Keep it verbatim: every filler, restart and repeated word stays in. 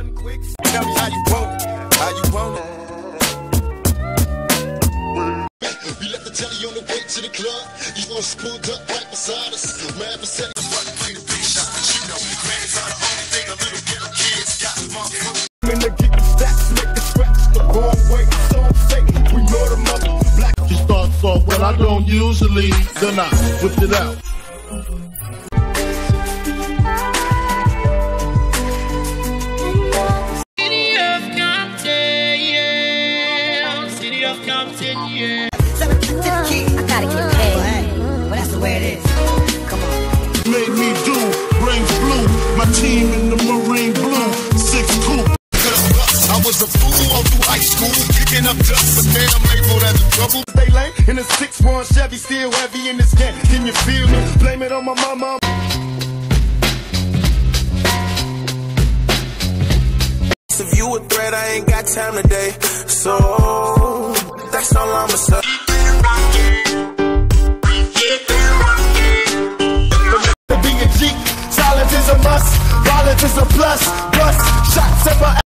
done quick. Tell me how you want it, how you want it. We left the telly on the way to the club. You was pulled up right beside us. Mad for setting us right to play the big shot. You know, the grands are the only thing a little ghetto kids got. Motherfucker. When they get the stacks, make the scratch the wrong way. So fake, we know the mother black. She starts off when I don't usually, then I whip it out. Yeah. So to the key, I gotta get paid. Well, that's the way it is. Come on. Made me do, brains blue. My team in the marine blue. Six coupe. I was a fool all through high school, kicking up dust, but man, I'm labeled as a trouble. Stay lame in a six one Chevy, still heavy in this game. Can you feel me? Blame it on my mama. If you a threat, I ain't got time today. So that's all I'ma say. To be a G, silence is a must, violence is a plus.